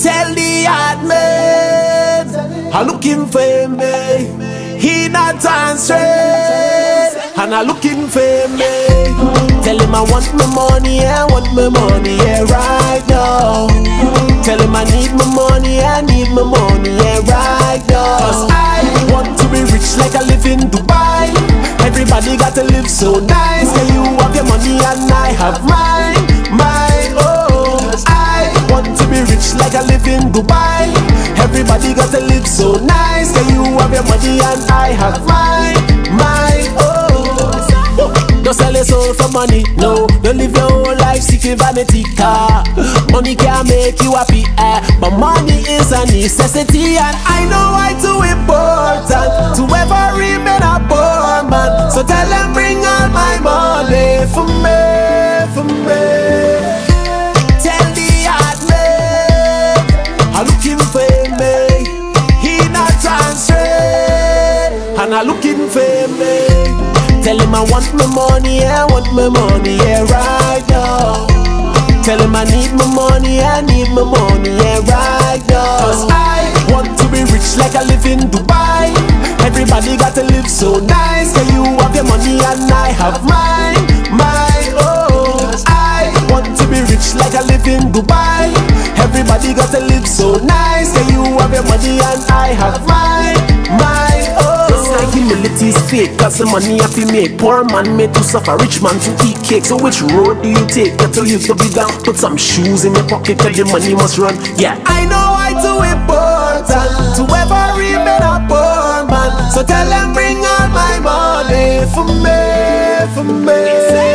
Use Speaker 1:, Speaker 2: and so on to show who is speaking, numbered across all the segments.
Speaker 1: Tell the hard man I'm looking for me. He not answering, and I'm looking for me. Tell him I want my money, I want my money, yeah, right now. Tell him I need my money, I need my money, yeah, right now. Cause I want to be rich like I live in Dubai. Everybody got to live so nice. Can you have your money and I have mine, mine, oh. I want to be rich like I live in Dubai. Everybody got to live so nice. Can you have your money and I have mine, mine, oh. Don't sell your soul for money, no. Don't live your whole life seeking vanity car. Money can't make you happy, but money is a necessity. And I know why too important to ever remain a poor man. So tell them bring all my money for me, for me. Tell the hard man I'm looking for me. He not answering, and I'm looking for me. Tell him I want my money, I want my money, yeah, right now. Tell him I need my money, I need my money, yeah, right now. Cause I want to be rich like I live in Dubai. Everybody got to live so nice. Can you have your money and I have mine, mine, oh. I want to be rich like I live in Dubai. Everybody got to live so nice. Can you have your money and I have mine, mine, oh. Humility is fake, cause the money have to make. Poor man made to suffer, rich man to eat cake. So which road do you take? Get to live to be down. Put some shoes in your pocket, cause the money must run. Yeah, I know why too important to ever remain a poor man. So tell them bring all my money for me, for me.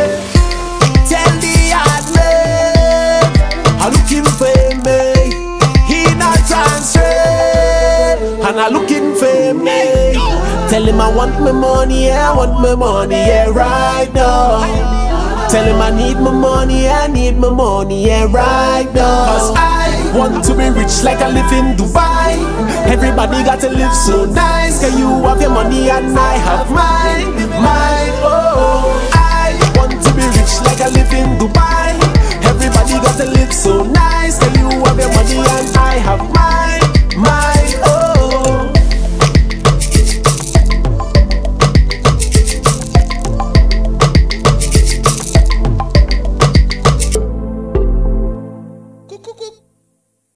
Speaker 1: Tell the hard man I'm looking for me. He not answering, and I'm looking for me. Tell him I want my money, I want my money, yeah, right now. Tell him I need my money, I need my money, yeah, right now. Cause I want to be rich like I live in Dubai. Everybody got to live so nice. Can you have your money and I have mine, mine, oh. I want to be rich like I live in Dubai. Everybody got to live so nice. Can you have your money and I have mine.